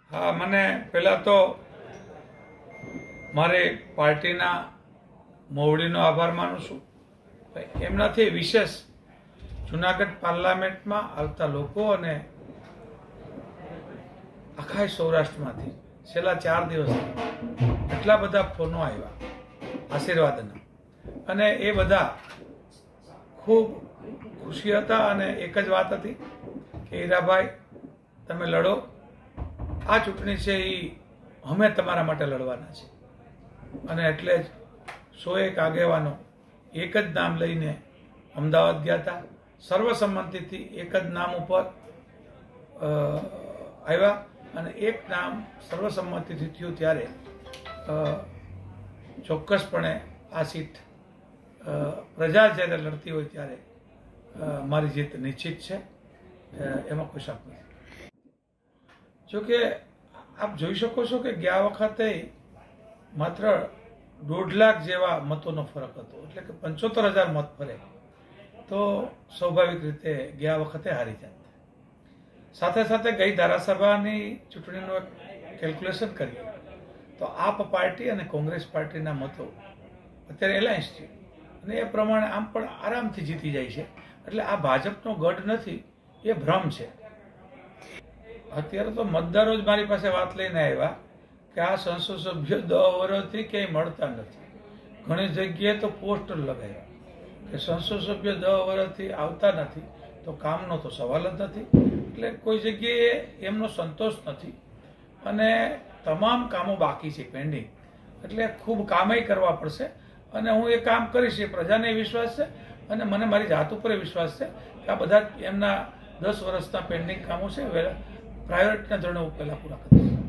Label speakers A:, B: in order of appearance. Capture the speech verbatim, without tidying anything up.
A: हाँ, મને પહેલાં તો મારી પાર્ટીના મોવડીનો આભાર માનું છું। એમનાથી વિશેષ જુનાગઢ પાર્લામેન્ટમાં આવતા લોકો અને આખા સૌરાષ્ટ્રમાંથી છેલ્લા ચાર દિવસથી એટલા બધા ફોનો આવ્યા આશીર્વાદના, અને એ બધા ખૂબ ખુશી હતા। અને એક જ વાત હતી કે હીરાભાઈ, તમે લડો, આ ચૂંટણી છે એ અમે તમારા માટે લડવાના છે। અને એટલે જ સો એક આગેવાનો એક જ નામ લઈને અમદાવાદ ગયા હતા, સર્વસંમતિથી એક જ નામ ઉપર આવ્યા, અને એક નામ સર્વસંમતિથી થયું ત્યારે ચોક્કસપણે આ સીટ પ્રજા જ્યારે લડતી હોય ત્યારે મારી જીત નિશ્ચિત છે, એમાં કોઈ શક નથી। જોકે આપ જોઈ શકો છો કે ગયા વખતે માત્ર દોઢ લાખ જેવા મતોનો ફરક હતો, એટલે કે પંચોતેર હજાર મત ફરે તો સ્વાભાવિક રીતે ગયા વખતે હારી જાત। સાથે સાથે ગઈ ધારાસભાની ચૂંટણીનું એક કેલ્ક્યુલેશન કરીએ તો આપ પાર્ટી અને કોંગ્રેસ પાર્ટીના મતો અત્યારે એલાયન્સ છે, અને એ પ્રમાણે આમ પણ આરામથી જીતી જાય છે। એટલે આ ભાજપનો ગઢ નથી, એ ભ્રમ છે। અત્યારે તો મતદારો જ મારી પાસે વાત લઈને આવ્યા કે આ સંસદ સભ્યો દસ વર્ષથી ક્યાંય મળતા નથી। ઘણી જગ્યાએ તો પોસ્ટર લગાવ્યા કે સંસદ સભ્ય દસ વર્ષથી આવતા નથી, તો કામનો તો સવાલ જ નથી। એટલે કોઈ જગ્યાએ એમનો સંતોષ નથી, અને તમામ કામો બાકી છે, પેન્ડિંગ। એટલે ખૂબ કામય કરવા પડશે, અને હું એ કામ કરીશ, એ પ્રજાને વિશ્વાસ છે, અને મને મારી જાત ઉપર વિશ્વાસ છે કે આ બધા એમના દસ વર્ષના પેન્ડિંગ કામો છે પ્રાયોરિટીના ધોરણે હું પહેલાં પૂરા કરીશ।